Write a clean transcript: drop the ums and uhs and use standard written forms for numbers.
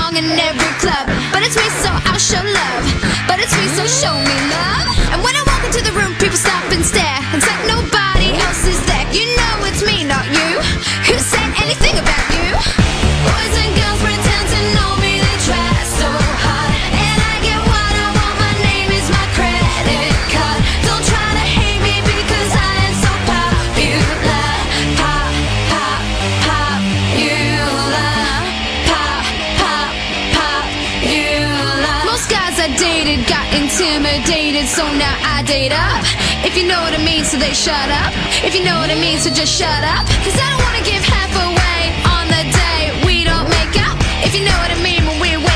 song in every club. But it's me, so I'll show love. But it's me, so show me love. And when I walk into the room, people stop and stare. It's like nobody else is there. You know it's me, not you. Who said anything about you? Boys and girls pretend to know me, they try so hard. And I get what I want, my name is my credit card. Don't try to hate me because I am so popular. Pop, pop, popular. Pop, pop, popular. Most guys I dated got intimidated, so now I date up. If you know what I mean, so they shut up. If you know what I mean, so just shut up. Cause I don't wanna give half away on the day we don't make up. If you know what I mean, when we're